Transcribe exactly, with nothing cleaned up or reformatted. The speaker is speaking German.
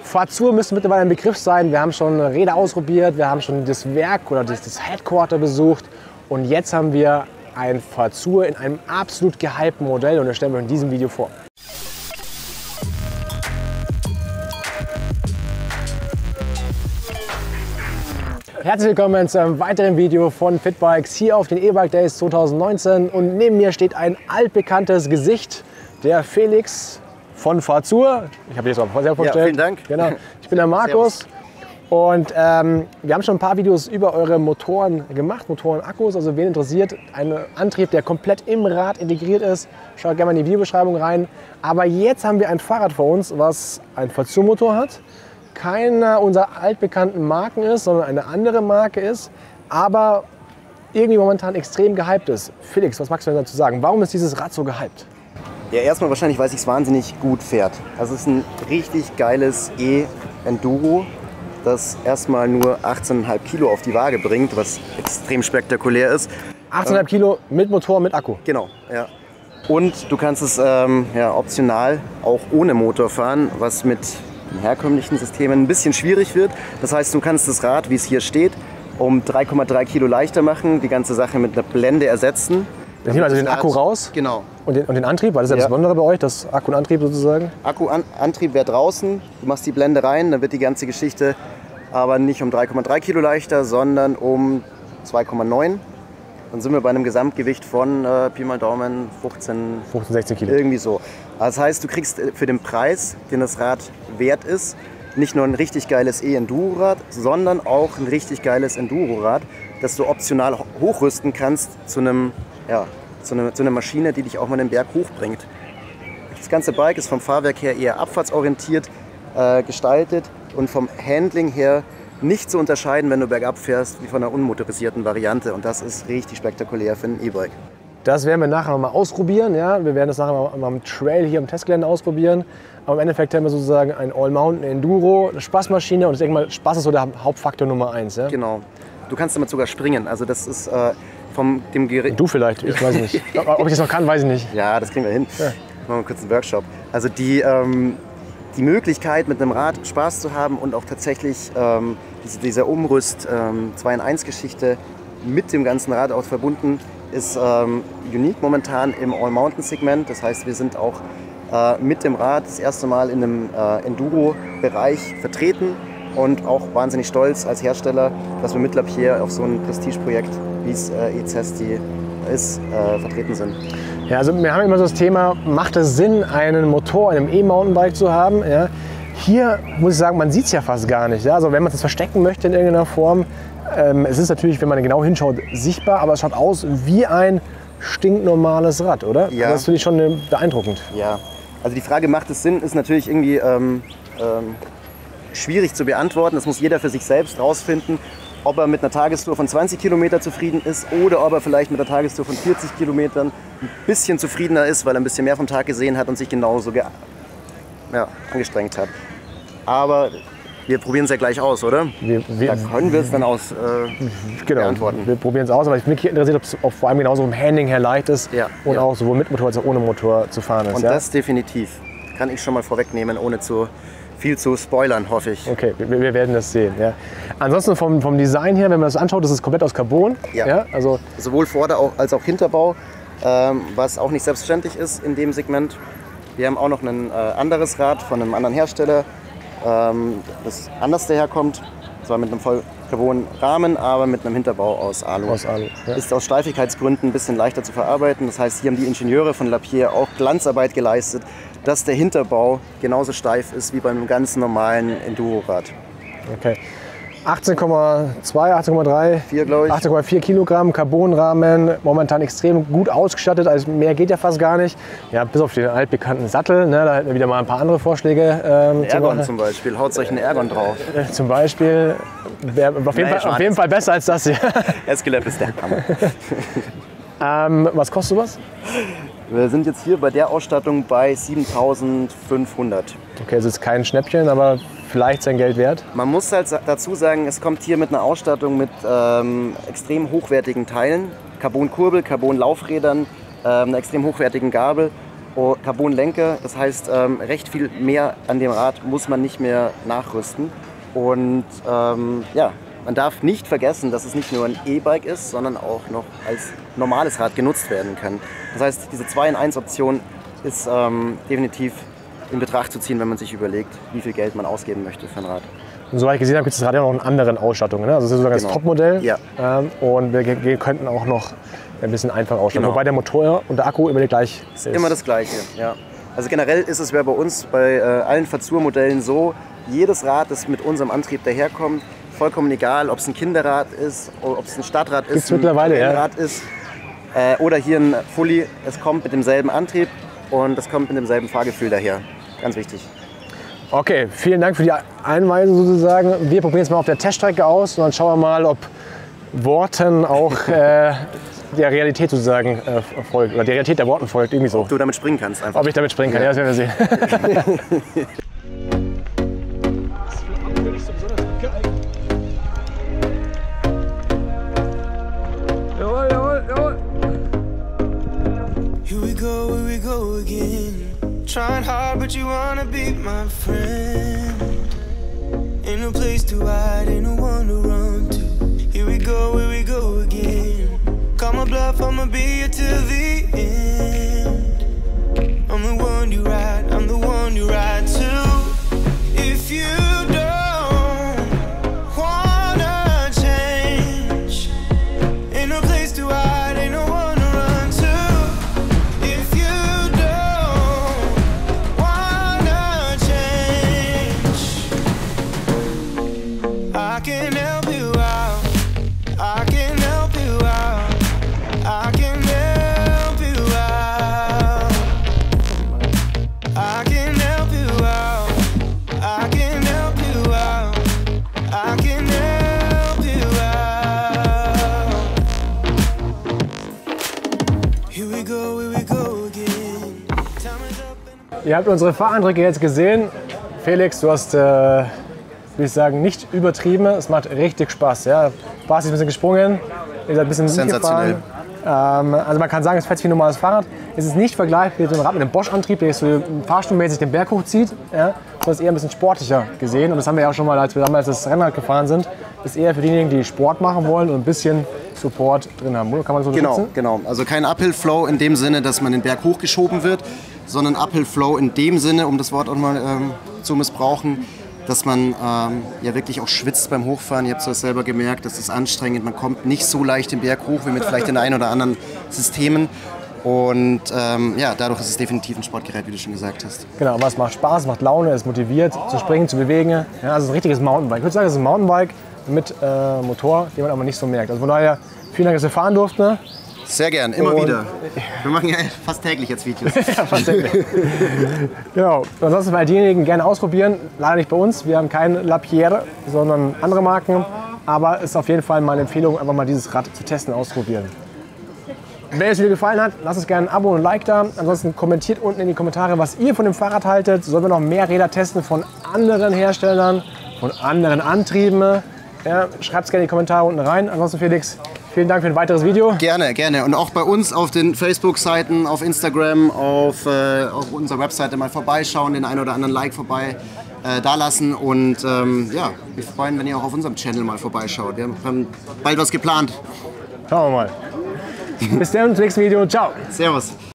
Fazur müsste mittlerweile ein Begriff sein. Wir haben schon Räder ausprobiert, wir haben schon das Werk oder das, das Headquarter besucht. Und jetzt haben wir ein Fazur in einem absolut gehypten Modell und das stellen wir in diesem Video vor. Herzlich willkommen zu einem weiteren Video von Fitbikes hier auf den E-Bike Days zwanzig neunzehn und neben mir steht ein altbekanntes Gesicht, der Felix von Fazur. Ich habe dich jetzt mal selber vorgestellt. Ja, vielen Dank. Genau. Ich bin der Markus und ähm, wir haben schon ein paar Videos über eure Motoren gemacht, Motoren, Akkus. Also wen interessiert, ein Antrieb, der komplett im Rad integriert ist, schaut gerne mal in die Videobeschreibung rein. Aber jetzt haben wir ein Fahrrad vor uns, was einen Fazur-Motor hat. Keiner unserer altbekannten Marken ist, sondern eine andere Marke ist, aber irgendwie momentan extrem gehypt ist. Felix, was magst du denn dazu sagen? Warum ist dieses Rad so gehypt? Ja, erstmal wahrscheinlich, weil es sich wahnsinnig gut fährt. Also es ist ein richtig geiles E-Enduro, das erstmal nur achtzehn Komma fünf Kilo auf die Waage bringt, was extrem spektakulär ist. achtzehn Komma fünf Kilo mit Motor, mit Akku? Genau, ja. Und du kannst es ähm, ja, optional auch ohne Motor fahren, was mit den herkömmlichen Systemen ein bisschen schwierig wird. Das heißt, du kannst das Rad, wie es hier steht, um drei Komma drei Kilo leichter machen, die ganze Sache mit einer Blende ersetzen. Wir nehmen also den Akku raus genau. und, den, und den Antrieb, weil das ist ja das Besondere bei euch, das Akku und Antrieb sozusagen. Akku, an, Antrieb wäre draußen, du machst die Blende rein, dann wird die ganze Geschichte aber nicht um drei Komma drei Kilo leichter, sondern um zwei Komma neun. Dann sind wir bei einem Gesamtgewicht von äh, Pi mal Daumen fünfzehn, fünfzehn, sechzehn Kilo. Irgendwie so. Das heißt, du kriegst für den Preis, den das Rad wert ist, nicht nur ein richtig geiles E-Enduro-Rad, sondern auch ein richtig geiles Enduro-Rad, das du optional hochrüsten kannst zu, einem, ja, zu, einer, zu einer Maschine, die dich auch mal den Berg hochbringt. Das ganze Bike ist vom Fahrwerk her eher abfahrtsorientiert äh, gestaltet und vom Handling her nicht zu unterscheiden, wenn du bergab fährst, wie von einer unmotorisierten Variante. Und das ist richtig spektakulär für ein E-Bike. Das werden wir nachher noch mal ausprobieren. Ja? Wir werden das nachher mal am Trail hier im Testgelände ausprobieren. Aber im Endeffekt haben wir sozusagen ein All-Mountain Enduro, eine Spaßmaschine. Und ich denke mal, Spaß ist so der Hauptfaktor Nummer eins. Ja? Genau. Du kannst damit sogar springen. Also das ist äh, vom dem Gerät. Du vielleicht, ich weiß nicht. Ob ich das noch kann, weiß ich nicht. Ja, das kriegen wir hin. Ja. Machen wir mal kurz einen Workshop. Also die, ähm, die Möglichkeit, mit einem Rad Spaß zu haben und auch tatsächlich ähm, diese, dieser Umrüst ähm, zwei in eins Geschichte mit dem ganzen Rad auch verbunden, ist ähm, unique momentan im All-Mountain-Segment. Das heißt, wir sind auch äh, mit dem Rad das erste Mal in einem äh, Enduro-Bereich vertreten und auch wahnsinnig stolz als Hersteller, dass wir mit Lapierre auf so ein Prestigeprojekt, wie es äh, E-Zesty ist, äh, vertreten sind. Ja, also wir haben immer so das Thema, macht es Sinn, einen Motor, einem E-Mountainbike zu haben? Ja? Hier muss ich sagen, man sieht es ja fast gar nicht. Ja? Also wenn man es verstecken möchte in irgendeiner Form, ähm, es ist natürlich, wenn man genau hinschaut, sichtbar, aber es schaut aus wie ein stinknormales Rad, oder? Ja. Das finde ich schon beeindruckend. Ja, also die Frage, macht es Sinn, ist natürlich irgendwie ähm, ähm, schwierig zu beantworten. Das muss jeder für sich selbst rausfinden, ob er mit einer Tagestour von zwanzig Kilometer zufrieden ist oder ob er vielleicht mit einer Tagestour von vierzig Kilometern ein bisschen zufriedener ist, weil er ein bisschen mehr vom Tag gesehen hat und sich genauso ge ja, angestrengt hat. Aber wir probieren es ja gleich aus, oder? Wir, wir, da können wir es dann aus äh, genau, beantworten. Wir probieren es aus, aber ich bin interessiert, ob es auch vor allem genauso vom Handling her leicht ist ja, und ja. auch sowohl mit Motor als auch ohne Motor zu fahren ist. Und ja? das definitiv. Kann ich schon mal vorwegnehmen, ohne zu viel zu spoilern, hoffe ich. Okay, wir, wir werden das sehen. Ja. Ansonsten vom, vom Design her, wenn man das anschaut, das ist komplett aus Carbon. Ja. Ja, also sowohl Vorder- als auch Hinterbau, ähm, was auch nicht selbstverständlich ist in dem Segment. Wir haben auch noch ein äh, anderes Rad von einem anderen Hersteller, ähm, das anders daherkommt. Zwar mit einem voll Carbon-Rahmen, aber mit einem Hinterbau aus Alu. Aus Alu, ja. Ist aus Steifigkeitsgründen ein bisschen leichter zu verarbeiten. Das heißt, hier haben die Ingenieure von Lapierre auch Glanzarbeit geleistet, dass der Hinterbau genauso steif ist wie beim ganz normalen Enduro-Rad. Okay. achtzehn Komma zwei, achtzehn Komma drei, vier, glaube ich. achtzehn Komma vier Kilogramm Carbonrahmen, momentan extrem gut ausgestattet, also mehr geht ja fast gar nicht. Ja, bis auf den altbekannten Sattel, ne, da hätten wir wieder mal ein paar andere Vorschläge. Ähm, Ergon zum Beispiel, haut euch einen Ergon drauf. Äh, zum Beispiel, wäre auf, jeden Fall, auf jeden Fall besser als das hier. Escalab ist der Hammer. ähm, was kostet sowas? Wir sind jetzt hier bei der Ausstattung bei siebentausendfünfhundert. Okay, also ist kein Schnäppchen, aber vielleicht sein Geld wert. Man muss halt dazu sagen, es kommt hier mit einer Ausstattung mit ähm, extrem hochwertigen Teilen. Carbon-Kurbel, Carbon-Laufrädern, ähm, einer extrem hochwertigen Gabel oh, Carbonlenker, das heißt, ähm, recht viel mehr an dem Rad muss man nicht mehr nachrüsten. Und ähm, ja, man darf nicht vergessen, dass es nicht nur ein E-Bike ist, sondern auch noch als normales Rad genutzt werden kann. Das heißt, diese zwei in eins Option ist ähm, definitiv in Betracht zu ziehen, wenn man sich überlegt, wie viel Geld man ausgeben möchte für ein Rad. Und soweit ich gesehen habe, gibt es das Rad ja noch in anderen Ausstattungen. Ne? Also das ist sozusagen genau. das Topmodell. Ja. Ähm, und wir, wir könnten auch noch ein bisschen einfacher ausstatten. Genau. Wobei der Motor und der Akku immer gleich ist. Immer das Gleiche, ja. Also generell ist es bei uns bei äh, allen Fazur-Modellen so, jedes Rad, das mit unserem Antrieb daherkommt, vollkommen egal, ob es ein Kinderrad ist, ob es ein Stadtrad ist, Gibt's mittlerweile, ein ja. Rad ist äh, oder hier ein Fully, es kommt mit demselben Antrieb und es kommt mit demselben Fahrgefühl daher. Ganz wichtig. Okay, vielen Dank für die Einweisung sozusagen. Wir probieren es mal auf der Teststrecke aus und dann schauen wir mal, ob Worten auch äh, der Realität sozusagen äh, folgt oder der Realität der Worten folgt, irgendwie so. Ob du damit springen kannst einfach. Ob ich damit springen kann, ja, ja, das werden wir sehen. Jawohl, jawohl, jawohl. Here we go, here we go again. Trying hard, but you wanna be my friend. Ain't no place to hide, ain't no one to run to. Here we go, here we go again. Call my bluff, I'ma be here till the end. I'm the one you ride, I'm the one you ride to. If you don't wanna change, ain't no place to hide, ain't no one to run to. If you I can help you out, I can help you out, I can help you out, I can help you out, I can help you out, I can help you out. Here we go, here we go again. Ihr habt unsere Fahreindrücke jetzt gesehen. Felix, du hast äh würde ich sagen, nicht übertrieben. Es macht richtig Spaß. Ja. Basti ist ein bisschen gesprungen, ihr seid ein bisschen sensationell. Ähm, also man kann sagen, es fährt sich wie ein normales Fahrrad. Es ist nicht vergleichbar mit dem Rad mit dem Bosch-Antrieb, der so fahrstuhlmäßig den Berg hochzieht. Ja. Das ist eher ein bisschen sportlicher gesehen. Und das haben wir ja auch schon mal, als wir damals das Rennrad gefahren sind. Das ist eher für diejenigen, die Sport machen wollen und ein bisschen Support drin haben. Oder kann man so genau, nutzen? genau. Also kein Uphill-Flow in dem Sinne, dass man den Berg hochgeschoben wird, sondern Uphill-Flow in dem Sinne, um das Wort auch mal ähm, zu missbrauchen, dass man ähm, ja wirklich auch schwitzt beim Hochfahren. Ihr habt es ja selber gemerkt, das ist anstrengend. Man kommt nicht so leicht den Berg hoch wie mit vielleicht den einen oder anderen Systemen. Und ähm, ja, dadurch ist es definitiv ein Sportgerät, wie du schon gesagt hast. Genau, aber es macht Spaß, es macht Laune, es motiviert zu springen, zu bewegen. Ja, also ein richtiges Mountainbike. Ich würde sagen, es ist ein Mountainbike mit äh, Motor, den man aber nicht so merkt. Also von daher, vielen Dank, dass wir fahren durften. Sehr gern, immer und wieder. Wir machen ja fast täglich jetzt Videos. Ja, fast täglich. Genau. Ansonsten bei diejenigen gerne ausprobieren. Leider nicht bei uns. Wir haben kein Lapierre, sondern andere Marken. Aber es ist auf jeden Fall meine Empfehlung, einfach mal dieses Rad zu testen, ausprobieren. Wenn euch das Video gefallen hat, lasst uns gerne ein Abo und ein Like da. Ansonsten kommentiert unten in die Kommentare, was ihr von dem Fahrrad haltet. Sollen wir noch mehr Räder testen von anderen Herstellern, von anderen Antrieben? Ja, schreibt es gerne in die Kommentare unten rein. Ansonsten Felix, vielen Dank für ein weiteres Video. Gerne, gerne. Und auch bei uns auf den Facebook-Seiten, auf Instagram, auf, äh, auf unserer Webseite mal vorbeischauen, den einen oder anderen Like vorbei äh, da lassen. Und ähm, ja, wir freuen, wenn ihr auch auf unserem Channel mal vorbeischaut. Wir haben bald was geplant. Schauen wir mal. Bis dann, zum nächsten Video. Ciao. Servus.